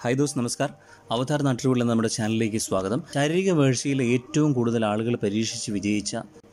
Hi those നമസ്കാർ. അവതാർ നാട്ടുകളിൽ നമ്മുടെ ചാനലിലേക്ക് സ്വാഗതം. ശാരീരിക വീഴ്ചയിൽ ഏറ്റവും കൂടുതൽ ആളുകൾ പരീക്ഷിച്ച് വിജയിച്ച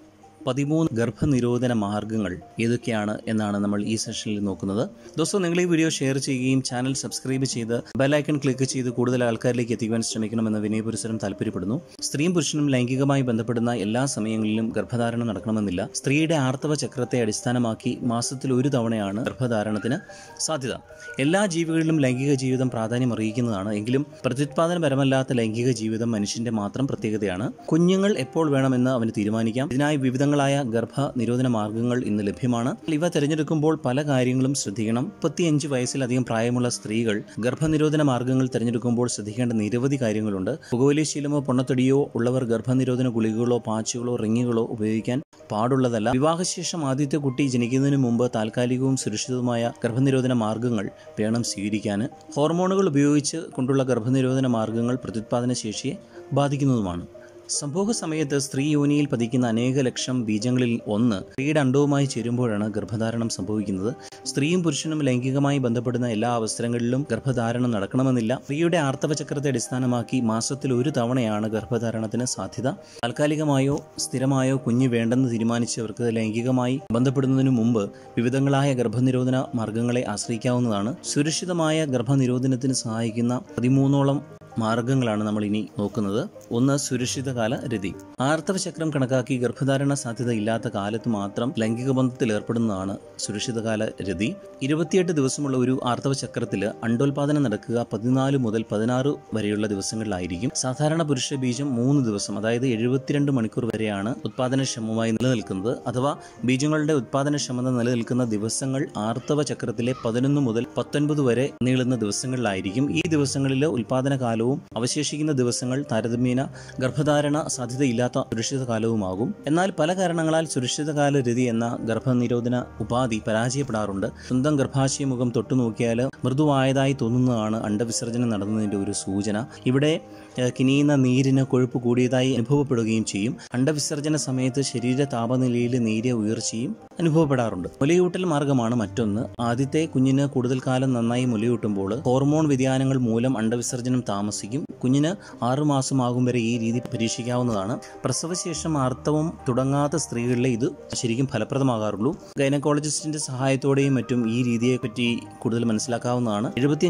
13 ഗർഭനിരോധന മാർഗ്ഗങ്ങൾ ഏതൊക്കെയാണ് എന്നാണ് നമ്മൾ ഈ സെഷനിൽ നോക്കുന്നത്. ദോസ്തം, നിങ്ങൾ ഈ വീഡിയോ ഷെയർ ചെയ്യുകയും ചാനൽ സബ്സ്ക്രൈബ് ചെയ്ത് ബെല്ലൈക്കൺ ക്ലിക്ക് ചെയ്ത് കൂടുതൽ ആൾക്കാരിലേക്ക് എത്തിക്കുവാൻ ശ്രമിക്കണമെന്ന് വിനയപുരസരം താല്പര്യപ്പെടുന്നു. സ്ത്രീയും പുരുഷനും ലൈംഗികമായി ബന്ധപ്പെടുന്ന എല്ലാ സമയങ്ങളിലും ഗർഭധാരണം നടക്കണമെന്നില്ല. സ്ത്രീയുടെ ആർത്തവ ചക്രത്തെ അടിസ്ഥാനമാക്കി മാസത്തിൽ ഒരു തവണയാണ് ഗർഭധാരണത്തിന് സാധ്യത. എല്ലാ ജീവികളിലും ലൈംഗിക ജീവിതം പ്രാധാന്യം അറിയിക്കുന്നതാണ്. എങ്കിലും പ്രത്യുത്പാദനപരമല്ലാത്ത ലൈംഗിക ജീവിതം മനുഷ്യന്റെ മാത്രം പ്രത്യേകതയാണ്. കുഞ്ഞുങ്ങൾ എപ്പോൾ വേണമെന്ന് അവന് തീരുമാനിക്കാം. ഇതിനായി വിവിധങ്ങളായ ഗർഭ നിരോധന മാർഗ്ഗങ്ങൾ ഇന്ന് ലഭ്യമാണ്. ഇവ തിരഞ്ഞെടുക്കുമ്പോൾ പല കാര്യങ്ങളും ശ്രദ്ധിക്കണം. 35 വയസ്സിലധികം പ്രായമുള്ള സ്ത്രീകൾ ഗർഭനിരോധന മാർഗ്ഗങ്ങൾ തിരഞ്ഞെടുക്കുമ്പോൾ ശ്രദ്ധിക്കേണ്ട നിരവധി കാര്യങ്ങളുണ്ട്. പുകവലിശീലമോ പൊണ്ണത്തടിയോ ഉള്ളവർ ഗർഭനിരോധന ഗുളികകളോ പാച്ചുകളോ റിങ്ങുകളോ ഉപയോഗിക്കാൻ പാടുള്ളതല്ല. വിവാഹശേഷം ആദ്യത്തെ കുട്ടി ജനിക്കുന്നതിന് മുമ്പ് താൽക്കാലികവും സുരക്ഷിതവുമായ ഗർഭനിരോധന മാർഗ്ഗങ്ങൾ വേണം സ്വീകരിക്കാൻ. ഹോർമോണുകൾ ഉപയോഗിച്ച് കൊണ്ടുള്ള ഗർഭനിരോധന മാർഗ്ഗങ്ങൾ പ്രത്യുത്പാദന ശേഷിയെ ബാധിക്കുന്നതുമാണ്. സംഭോഗ സമയത്ത് സ്ത്രീ യോനിയിൽ പതിക്കുന്ന അനേക ലക്ഷം ബീജങ്ങളിൽ ഒന്ന് സ്ത്രീയുടെ അണ്ഡവുമായി ചേരുമ്പോഴാണ് ഗർഭധാരണം സംഭവിക്കുന്നത്. സ്ത്രീയും പുരുഷനും ലൈംഗികമായി ബന്ധപ്പെടുന്ന എല്ലാ അവസരങ്ങളിലും ഗർഭധാരണം നടക്കണമെന്നില്ല. സ്ത്രീയുടെ ആർത്തവ ചക്രത്തെ അടിസ്ഥാനമാക്കി മാസത്തിൽ ഒരു തവണയാണ് ഗർഭധാരണത്തിന് സാധ്യത. താൽക്കാലികമായോ സ്ഥിരമായോ കുഞ്ഞ് വേണ്ടെന്ന് തീരുമാനിച്ചവർക്ക് ലൈംഗികമായി ബന്ധപ്പെടുന്നതിനു മുമ്പ് വിവിധങ്ങളായ ഗർഭനിരോധന മാർഗ്ഗങ്ങളെ ആശ്രയിക്കാവുന്നതാണ്. സുരക്ഷിതമായ ഗർഭനിരോധനത്തിന് സഹായിക്കുന്ന 13ഓളം മാർഗ്ഗങ്ങളാണ് നമ്മൾ ഇനി നോക്കുന്നത്. ഒന്ന്, സുരക്ഷിതകാല രതി. ആർത്തവ ചക്രം കണക്കാക്കി ഗർഭധാരണ സാധ്യത ഇല്ലാത്ത കാലത്ത് മാത്രം ലൈംഗിക ബന്ധത്തിൽ ഏർപ്പെടുന്നതാണ് സുരക്ഷിതകാല രതി. 28 ദിവസമുള്ള ഒരു ആർത്തവ ചക്രത്തിൽ അണ്ടോൽപാദനം നടക്കുക 14 മുതൽ 16 വരെയുള്ള ദിവസങ്ങളിലായിരിക്കും. സാധാരണ പുരുഷ ബീജം 3 ദിവസം, അതായത് 72 മണിക്കൂർ വരെയാണ് ഉത്പാദനക്ഷമമായി നിലനിൽക്കുന്നത്. അഥവാ ബീജങ്ങളുടെ ഉത്പാദനക്ഷമത നിലനിൽക്കുന്ന ദിവസങ്ങൾ ആർത്തവ ചക്രത്തിലെ 11 മുതൽ 19 വരെ നീളുന്ന ദിവസങ്ങളിലായിരിക്കും. ഈ ദിവസങ്ങളിലെ ഉത്പാദന കാലവും അവശേഷിക്കുന്ന ദിവസങ്ങൾ താരതമ്യേന ഗർഭധാരണ സാധ്യതയില്ലാത്ത സുരക്ഷിത കാലവുമാകും. എന്നാൽ പല കാരണങ്ങളാൽ സുരക്ഷിതകാല രതി എന്ന ഗർഭനിരോധന ഉപാധി പരാജയപ്പെടാറുണ്ട്. സ്വന്തം ഗർഭാശയമുഖം തൊട്ടു നോക്കിയാൽ മൃദുവായതായി തോന്നുന്നതാണ് അണ്ടവിസർജനം നടന്നതിന്റെ ഒരു സൂചന. ഇവിടെ കിനിയുന്ന നീരിന് കൊഴുപ്പ് കൂടിയതായി അനുഭവപ്പെടുകയും ചെയ്യും. അണ്ടവിസർജന സമയത്ത് ശരീര താപനിലയിൽ നേരിയ ഉയർച്ചയും അനുഭവപ്പെടാറുണ്ട്. മുലയൂട്ടൽ മാർഗമാണ് മറ്റൊന്ന്. ആദ്യത്തെ കുഞ്ഞിന് കൂടുതൽ കാലം നന്നായി മുലയൂട്ടുമ്പോൾ ഹോർമോൺ വ്യതിയാനങ്ങൾ മൂലം അണ്ടവിസർജനം താമസിക്കും. കുഞ്ഞിന് 6 മാസമാകും വരെ ഈ രീതി പരീക്ഷിക്കാവുന്നതാണ്. പ്രസവശേഷം ആർത്തവം തുടങ്ങാത്ത സ്ത്രീകളിലെ ഇത് ശരിക്കും ഫലപ്രദമാകാറുള്ളൂ. ഗൈനക്കോളജിസ്റ്റിന്റെ സഹായത്തോടെയും മറ്റും ഈ രീതിയെപ്പറ്റി കൂടുതൽ മനസ്സിലാക്കാവുന്നതാണ്.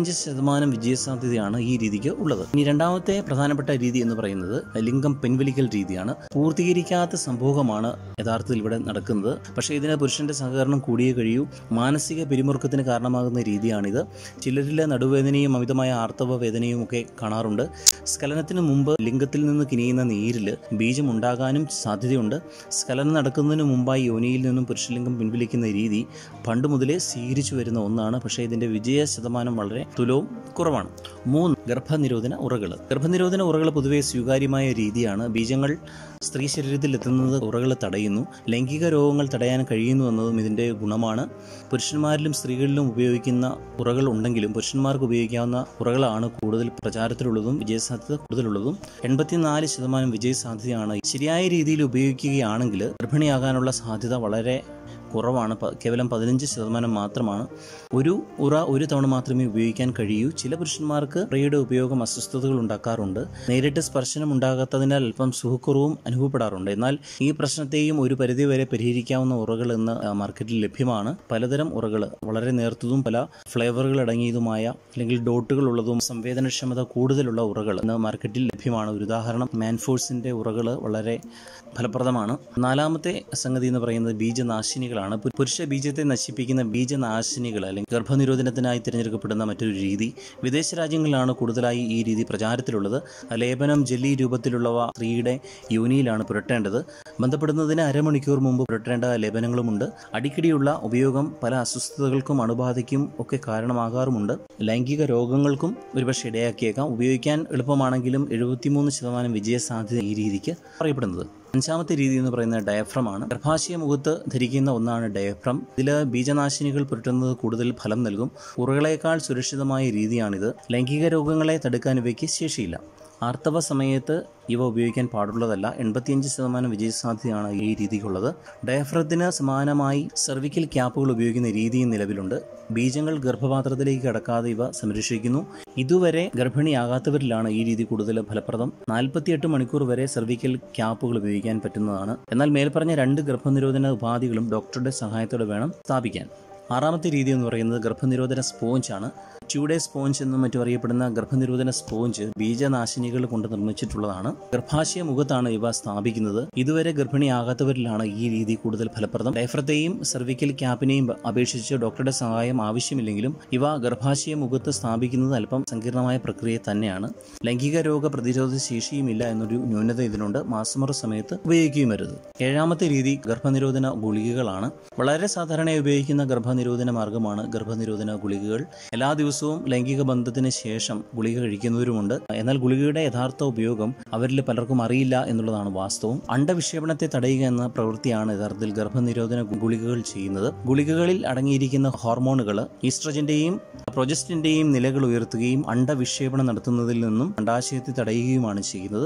75% വിജയസാധ്യതയാണ് ഈ രീതിക്ക് ഉള്ളത്. ഇനി രണ്ടാമത്തെ പ്രധാനപ്പെട്ട രീതി എന്ന് പറയുന്നത് ലിംഗം പിൻവലിക്കൽ രീതിയാണ്. പൂർത്തീകരിക്കാത്ത സംഭോഗമാണ് യഥാർത്ഥത്തിൽ ഇവിടെ നടക്കുന്നത്. പക്ഷേ ഇതിന് പുരുഷന്റെ സഹകരണം കൂടിയേ കഴിയൂ. മാനസിക പിരിമുറുക്കത്തിന് കാരണമാകുന്ന രീതിയാണിത്. ചിലരിലെ നടുവേദനയും അമിതമായ ആർത്തവ വേദനയും ഒക്കെ കാണാറുണ്ട്. സ്ഖലനത്തിന് മുമ്പ് ലിംഗത്തിൽ നിന്ന് കിനിയുന്ന നീരിൽ ബീജം ഉണ്ടാകാനും സാധ്യതയുണ്ട്. സ്ഖലനം നടക്കുന്നതിന് മുമ്പായി യോനിയിൽ നിന്നും പുരുഷലിംഗം പിൻവലിക്കുന്ന രീതി പണ്ട് മുതലേ സ്വീകരിച്ചു വരുന്ന ഒന്നാണ്. പക്ഷേ ഇതിന്റെ വിജയ ശതമാനം വളരെ തുലവും കുറവാണ്. 3, ഗർഭനിരോധന ഉറകൾ. ഗർഭനിരോധന ഉറകൾ പൊതുവെ സ്വീകാര്യമായ രീതിയാണ്. ബീജങ്ങൾ സ്ത്രീ ശരീരത്തിൽ എത്തുന്നത് ഉറകൾ തടയുന്നു. ലൈംഗിക രോഗങ്ങൾ തടയാൻ കഴിയുന്നു എന്നതും ഇതിന്റെ ഗുണമാണ്. പുരുഷന്മാരിലും സ്ത്രീകളിലും ഉപയോഗിക്കുന്ന ഉറകൾ ഉണ്ടെങ്കിലും പുരുഷന്മാർക്ക് ഉപയോഗിക്കാവുന്ന ഉറകളാണ് കൂടുതൽ പ്രചാരത്തിലുള്ളതും വിജയസാധ്യത കൂടുതലുള്ളതും. 84% വിജയസാധ്യതയാണ്. ശരിയായ രീതിയിൽ ഉപയോഗിക്കുകയാണെങ്കിൽ ഗർഭിണിയാകാനുള്ള സാധ്യത വളരെ കുറവാണ്. കേവലം 15% മാത്രമാണ്. ഒരു ഉറ ഒരു തവണ മാത്രമേ ഉപയോഗിക്കാൻ കഴിയൂ. ചില പുരുഷന്മാർക്ക് ഉറയുടെ ഉപയോഗം അസ്വസ്ഥതകൾ ഉണ്ടാക്കാറുണ്ട്. നേരിട്ട് സ്പർശനം ഉണ്ടാകാത്തതിനാൽ അല്പം സുഖക്കുറവും അനുഭവപ്പെടാറുണ്ട്. എന്നാൽ ഈ പ്രശ്നത്തെയും ഒരു പരിധിവരെ പരിഹരിക്കാവുന്ന ഉറകൾ ഇന്ന് മാർക്കറ്റിൽ ലഭ്യമാണ്. പലതരം ഉറകൾ, വളരെ നേർത്തതും പല ഫ്ലേവറുകൾ അടങ്ങിയതുമായ അല്ലെങ്കിൽ ഡോട്ടുകൾ ഉള്ളതും സംവേദനക്ഷമത കൂടുതലുള്ള ഉറകൾ ഇന്ന് മാർക്കറ്റിൽ ലഭ്യമാണ്. ഒരു ഉദാഹരണം മാൻഫോഴ്സിന്റെ ഉറകൾ വളരെ ഫലപ്രദമാണ്. 4ാമത്തെ സംഗതി എന്ന് പറയുന്നത് ബീജനാശിനികളാണ്. പുരുഷ ബീജത്തെ നശിപ്പിക്കുന്ന ബീജനാശിനികൾ അല്ലെങ്കിൽ ഗർഭനിരോധനത്തിനായി തിരഞ്ഞെടുക്കപ്പെടുന്ന മറ്റൊരു രീതി. വിദേശ രാജ്യങ്ങളിലാണ് കൂടുതലായി ഈ രീതി പ്രചാരത്തിലുള്ളത്. ലേപനം, ജെല്ലി രൂപത്തിലുള്ളവ സ്ത്രീയുടെ യോനിയിലാണ് പുരട്ടേണ്ടത്. ബന്ധപ്പെടുന്നതിന് അരമണിക്കൂർ മുമ്പ് പുരട്ടേണ്ട ലേപനങ്ങളുമുണ്ട്. അടിക്കടിയുള്ള ഉപയോഗം പല അസ്വസ്ഥതകൾക്കും അണുബാധയ്ക്കും ഒക്കെ കാരണമാകാറുമുണ്ട്. ലൈംഗിക രോഗങ്ങൾക്കും ഒരുപക്ഷെ ഇടയാക്കിയേക്കാം. ഉപയോഗിക്കാൻ എളുപ്പമാണെങ്കിലും 73% വിജയസാധ്യത ഈ രീതിക്ക് പറയപ്പെടുന്നത്. 5ാമത്തെ രീതി എന്ന് പറയുന്നത് ഡയഫ്രം. ഗർഭാശയ മുഖത്ത് ധരിക്കുന്ന ഒന്നാണ് ഡയഫ്രം. ഇതിൽ ബീജനാശിനികൾ പുരട്ടുന്നത് കൂടുതൽ ഫലം നൽകും. ഉറകളേക്കാൾ സുരക്ഷിതമായ രീതിയാണിത്. ലൈംഗിക രോഗങ്ങളെ തടുക്കാൻ ഇവയ്ക്ക് ശേഷിയില്ല. ആർത്തവ സമയത്ത് ഇവ ഉപയോഗിക്കാൻ പാടുള്ളതല്ല. 85% വിജയസാധ്യതയാണ് ഈ രീതിക്കുള്ളത്. ഡയഫ്രത്തിന് സമാനമായി സെർവിക്കൽ ക്യാപ്പുകൾ ഉപയോഗിക്കുന്ന രീതിയും നിലവിലുണ്ട്. ബീജങ്ങൾ ഗർഭപാത്രത്തിലേക്ക് കടക്കാതെ ഇവ സംരക്ഷിക്കുന്നു. ഇതുവരെ ഗർഭിണിയാകാത്തവരിലാണ് ഈ രീതി കൂടുതൽ ഫലപ്രദം. 48 മണിക്കൂർ വരെ സെർവിക്കൽ ക്യാപ്പുകൾ ഉപയോഗിക്കാൻ പറ്റുന്നതാണ്. എന്നാൽ മേൽപ്പറഞ്ഞ 2 ഗർഭനിരോധന ഉപാധികളും ഡോക്ടറുടെ സഹായത്തോടെ വേണം സ്ഥാപിക്കാൻ. 6ാമത്തെ രീതി എന്ന് പറയുന്നത് ഗർഭനിരോധന സ്പോഞ്ചാണ്. ട്യൂഡേ സ്പോഞ്ച് എന്നും മറ്റും അറിയപ്പെടുന്ന ഗർഭനിരോധന സ്പോഞ്ച് ബീജനാശിനികൾ കൊണ്ട് നിർമ്മിച്ചിട്ടുള്ളതാണ്. ഗർഭാശയ മുഖത്താണ് ഇവ സ്ഥാപിക്കുന്നത്. ഇതുവരെ ഗർഭിണിയാകാത്തവരിലാണ് ഈ രീതി കൂടുതൽ ഫലപ്രദം. ഡയഫ്രത്തെയും സെർവിക്കൽ ക്യാപ്പിനെയും അപേക്ഷിച്ച് ഡോക്ടറുടെ സഹായം ആവശ്യമില്ലെങ്കിലും ഇവ ഗർഭാശയ മുഖത്ത് സ്ഥാപിക്കുന്നത് അല്പം സങ്കീർണമായ പ്രക്രിയ തന്നെയാണ്. ലൈംഗിക രോഗ പ്രതിരോധ ശേഷിയുമില്ല എന്നൊരു ന്യൂനത ഇതിനുണ്ട്. മാസമുറ സമയത്ത് ഉപയോഗിക്കുകയും വരുത്. 7ാമത്തെ രീതി ഗർഭനിരോധന ഗുളികകളാണ്. വളരെ സാധാരണയായി ഉപയോഗിക്കുന്ന ഗർഭനിരോധന മാർഗമാണ് ഗർഭനിരോധന ഗുളികകൾ. എല്ലാ ദിവസവും ലൈംഗിക ബന്ധത്തിന് ശേഷം ഗുളിക കഴിക്കുന്നവരുമുണ്ട്. എന്നാൽ ഗുളികയുടെ യഥാർത്ഥ ഉപയോഗം അവരിൽ പലർക്കും അറിയില്ല എന്നുള്ളതാണ് വാസ്തവം. അണ്ടവിക്ഷേപണത്തെ തടയുക എന്ന പ്രവൃത്തിയാണ് യഥാർത്ഥത്തിൽ ഗർഭനിരോധന ഗുളികകൾ ചെയ്യുന്നത്. ഗുളികകളിൽ അടങ്ങിയിരിക്കുന്ന ഹോർമോണുകൾ ഈസ്ട്രജന്റെയും പ്രൊജസ്റ്റിന്റെയും നിലകൾ ഉയർത്തുകയും അണ്ടവിക്ഷേപണം നടത്തുന്നതിൽ നിന്നും അണ്ടാശയത്തെ തടയുകയുമാണ് ചെയ്യുന്നത്.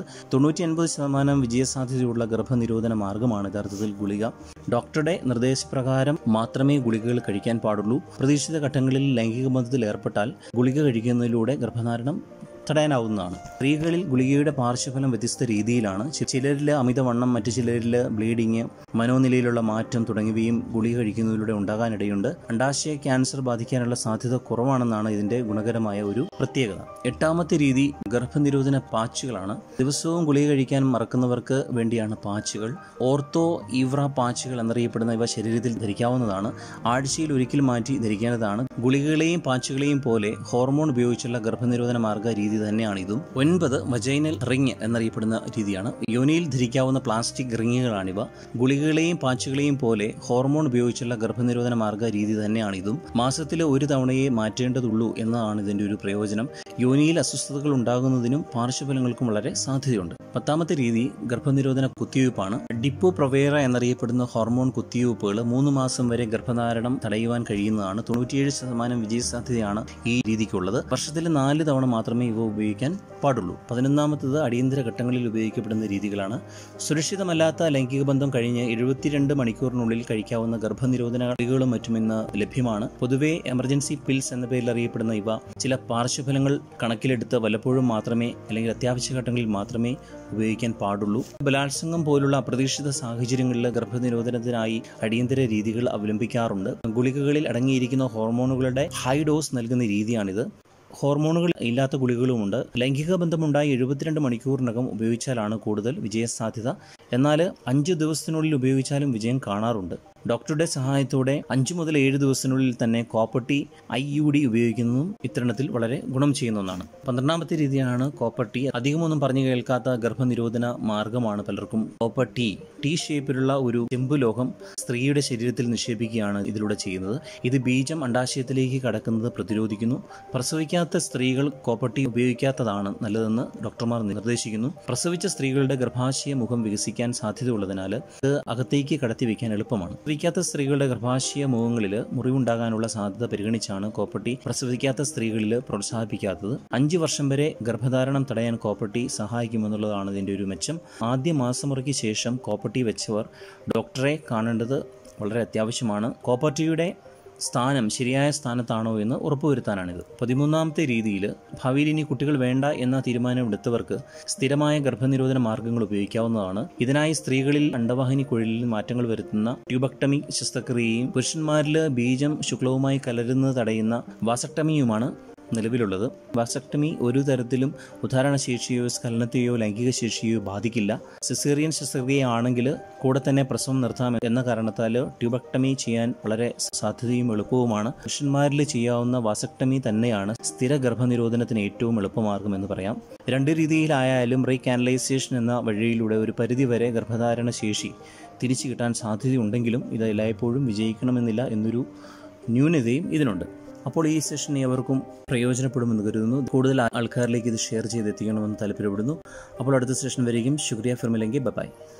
90-80% വിജയസാധ്യതയുള്ള ഗർഭനിരോധന മാർഗമാണ് യഥാർത്ഥത്തിൽ ഗുളിക. ഡോക്ടറുടെ നിർദ്ദേശപ്രകാരം മാത്രമേ ഗുളികകൾ കഴിക്കാൻ പാടുള്ളൂ. പ്രതീക്ഷിത ഘട്ടങ്ങളിൽ ലൈംഗിക ബന്ധത്തിൽ ഏർപ്പെട്ടാൽ ഗുളിക കഴിക്കുന്നതിലൂടെ ഗർഭധാരണം തടയാനാവുന്നതാണ്. സ്ത്രീകളിൽ ഗുളികയുടെ പാർശ്വഫലം വ്യത്യസ്ത രീതിയിലാണ്. ചിലരിൽ അമിതവണ്ണം, മറ്റു ചിലരിൽ ബ്ലീഡിങ്, മനോനിലയിലുള്ള മാറ്റം തുടങ്ങിയവയും ഗുളിക കഴിക്കുന്നതിലൂടെ ഉണ്ടാകാനിടയുണ്ട്. അണ്ടാശയ ക്യാൻസർ ബാധിക്കാനുള്ള സാധ്യത കുറവാണെന്നാണ് ഇതിന്റെ ഗുണകരമായ ഒരു പ്രത്യേകത. 8ാമത്തെ രീതി ഗർഭനിരോധന പാച്ചുകളാണ്. ദിവസവും ഗുളിക കഴിക്കാൻ മറക്കുന്നവർക്ക് വേണ്ടിയാണ് പാച്ചുകൾ. ഓർത്തോ ഇവ്ര പാച്ചുകൾ എന്നറിയപ്പെടുന്ന ഇവ ശരീരത്തിൽ ധരിക്കാവുന്നതാണ്. ആഴ്ചയിൽ ഒരിക്കൽ മാറ്റി ധരിക്കേണ്ടതാണ്. ഗുളികകളെയും പാച്ചുകളെയും പോലെ ഹോർമോൺ ഉപയോഗിച്ചുള്ള ഗർഭനിരോധന മാർഗ രീതി തന്നെയാണ് ഇതും. 9 വജൈനൽ റിങ് എന്നറിയപ്പെടുന്ന രീതിയാണ്. യോനിയിൽ ധരിക്കാവുന്ന പ്ലാസ്റ്റിക് റിങ്ങുകളാണിവ. ഗുളികകളെയും പാച്ചുകളെയും പോലെ ഹോർമോൺ ഉപയോഗിച്ചുള്ള ഗർഭനിരോധന മാർഗ രീതി തന്നെയാണ് ഇതും. മാസത്തിൽ ഒരു തവണയെ മാറ്റേണ്ടതുള്ളൂ എന്നതാണ് ഇതിന്റെ ഒരു പ്രയോജനം. യോനിയിൽ അസ്വസ്ഥതകൾ ഉണ്ടാകുന്നതിനും പാർശ്വഫലങ്ങൾക്കും വളരെ സാധ്യതയുണ്ട്. 10ാമത്തെ രീതി ഗർഭനിരോധന കുത്തിവയ്പ്പാണ്. ഡിപ്പോ പ്രൊവേറ എന്നറിയപ്പെടുന്ന ഹോർമോൺ കുത്തിവയ്പ്പുകൾ 3 മാസം വരെ ഗർഭധാരണം തടയുവാൻ കഴിയുന്നതാണ്. 97% വിജയസാധ്യതയാണ് ഈ രീതിക്കുള്ളത്. വർഷത്തിൽ 4 തവണ മാത്രമേ ഇവ ഉപയോഗിക്കാൻ പാടുള്ളൂ. 11ാമത്തേത് അടിയന്തര ഘട്ടങ്ങളിൽ ഉപയോഗിക്കപ്പെടുന്ന രീതികളാണ്. സുരക്ഷിതമല്ലാത്ത ലൈംഗിക ബന്ധം കഴിഞ്ഞ് 72 മണിക്കൂറിനുള്ളിൽ കഴിക്കാവുന്ന ഗർഭനിരോധന ഗുളികകളും മറ്റും ഇന്ന് ലഭ്യമാണ്. പൊതുവെ എമർജൻസി പിൽസ് എന്ന പേരിൽ അറിയപ്പെടുന്ന ഇവ ചില പാർശ്വഫലങ്ങൾ കണക്കിലെടുത്ത് വല്ലപ്പോഴും മാത്രമേ അല്ലെങ്കിൽ അത്യാവശ്യ ഘട്ടങ്ങളിൽ മാത്രമേ ഉപയോഗിക്കാൻ പാടുള്ളൂ. ബലാത്സംഗം പോലുള്ള അപ്രതീക്ഷിത സാഹചര്യങ്ങളിൽ ഗർഭനിരോധനത്തിനായി അടിയന്തര രീതികൾ അവലംബിക്കാറുണ്ട്. ഗുളികകളിൽ അടങ്ങിയിരിക്കുന്ന ഹോർമോണുകളുടെ ഹൈ ഡോസ് നൽകുന്ന രീതിയാണിത്. ഹോർമോണുകൾ ഇല്ലാത്ത ഗുളികകളുമുണ്ട്. ലൈംഗിക ബന്ധമുണ്ടായി 72 മണിക്കൂറിനകം ഉപയോഗിച്ചാലാണ് കൂടുതൽ വിജയസാധ്യത. എന്നാൽ 5 ദിവസത്തിനുള്ളിൽ ഉപയോഗിച്ചാലും വിജയം കാണാറുണ്ട്. ഡോക്ടറുടെ സഹായത്തോടെ 5 മുതൽ 7 ദിവസത്തിനുള്ളിൽ തന്നെ കോപ്പർട്ടി IUD ഉപയോഗിക്കുന്നതും ഇത്തരണത്തിൽ വളരെ ഗുണം ചെയ്യുന്ന ഒന്നാണ്. 12ാമത്തെ രീതിയാണ് കോപ്പർട്ടി. അധികമൊന്നും പറഞ്ഞു കേൾക്കാത്ത ഗർഭനിരോധന മാർഗമാണ് പലർക്കും കോപ്പർട്ടി. ടി ഷേപ്പിലുള്ള ഒരു ചെമ്പ് ലോഹം സ്ത്രീയുടെ ശരീരത്തിൽ നിക്ഷേപിക്കുകയാണ് ഇതിലൂടെ ചെയ്യുന്നത്. ഇത് ബീജം അണ്ടാശയത്തിലേക്ക് കടക്കുന്നത് പ്രതിരോധിക്കുന്നു. പ്രസവിക്കാത്ത സ്ത്രീകൾ കോപ്പർട്ടി ഉപയോഗിക്കാത്തതാണ് നല്ലതെന്ന് ഡോക്ടർമാർ നിർദ്ദേശിക്കുന്നു. പ്രസവിച്ച സ്ത്രീകളുടെ ഗർഭാശയ മുഖം വികസിക്കാൻ സാധ്യതയുള്ളതിനാൽ ഇത് അകത്തേക്ക് കടത്തിവെക്കാൻ എളുപ്പമാണ്. പ്രസവിക്കാത്ത സ്ത്രീകളുടെ ഗർഭാശയ മുഖങ്ങളിൽ മുറിവുണ്ടാകാനുള്ള സാധ്യത പരിഗണിച്ചാണ് കോപ്പർട്ടി പ്രസവിക്കാത്ത സ്ത്രീകളിൽ പ്രോത്സാഹിപ്പിക്കാത്തത്. 5 വർഷം വരെ ഗർഭധാരണം തടയാൻ കോപ്പർട്ടി സഹായിക്കുമെന്നുള്ളതാണ് ഇതിന്റെ ഒരു മെച്ചം. ആദ്യ മാസമുറയ്ക്ക് ശേഷം കോപ്പർട്ടി വെച്ചവർ ഡോക്ടറെ കാണേണ്ടത് വളരെ അത്യാവശ്യമാണ്. കോപ്പർട്ടിയുടെ സ്ഥാനം ശരിയായ സ്ഥാനത്താണോ എന്ന് ഉറപ്പുവരുത്താനാണിത്. 13ാമത്തെ രീതിയിൽ ഭാവിയിൽ ഇനി കുട്ടികൾ വേണ്ട എന്ന തീരുമാനമെടുത്തവർക്ക് സ്ഥിരമായ ഗർഭനിരോധന മാർഗങ്ങൾ ഉപയോഗിക്കാവുന്നതാണ്. ഇതിനായി സ്ത്രീകളിൽ അണ്ടവാഹിനി കുഴലിൽ മാറ്റങ്ങൾ വരുത്തുന്ന ട്യൂബക്ടമി ശസ്ത്രക്രിയയും പുരുഷന്മാരിൽ ബീജം ശുക്ലവുമായി കലരുന്നത് തടയുന്ന വാസക്ടമിയുമാണ് നിലവിലുള്ളത്. വാസക്ടമി ഒരു തരത്തിലും ഉദാഹരണശേഷിയോ സ്ഖലനത്തെയോ ലൈംഗിക ശേഷിയോ ബാധിക്കില്ല. സിസേറിയൻ ശസ്ത്രക്രിയയാണെങ്കിൽ കൂടെ തന്നെ പ്രസവം നിർത്താം എന്ന കാരണത്താൽ ട്യൂബക്ടമി ചെയ്യാൻ വളരെ സാധ്യതയും എളുപ്പവുമാണ്. പുരുഷന്മാരിൽ ചെയ്യാവുന്ന വാസക്ടമി തന്നെയാണ് സ്ഥിര ഗർഭനിരോധനത്തിന് ഏറ്റവും എളുപ്പമാർഗം എന്ന് പറയാം. 2 രീതിയിലായാലും റീകാനലൈസേഷൻ എന്ന വഴിയിലൂടെ ഒരു പരിധിവരെ ഗർഭധാരണ ശേഷി തിരിച്ചു കിട്ടാൻ സാധ്യതയുണ്ടെങ്കിലും ഇത് എല്ലായ്പ്പോഴും വിജയിക്കണമെന്നില്ല എന്നൊരു ന്യൂനതയും ഇതിനുണ്ട്. അപ്പോൾ ഈ സെഷൻ ഏവർക്കും പ്രയോജനപ്പെടുമെന്ന് കരുതുന്നു. കൂടുതൽ ആൾക്കാരിലേക്ക് ഇത് ഷെയർ ചെയ്തെത്തിക്കണമെന്ന് താല്പര്യപ്പെടുന്നു. അപ്പോൾ അടുത്ത സെഷൻ വരെയും ശുക്രിയ. ഫിർ മിലെംഗെ. ബൈ.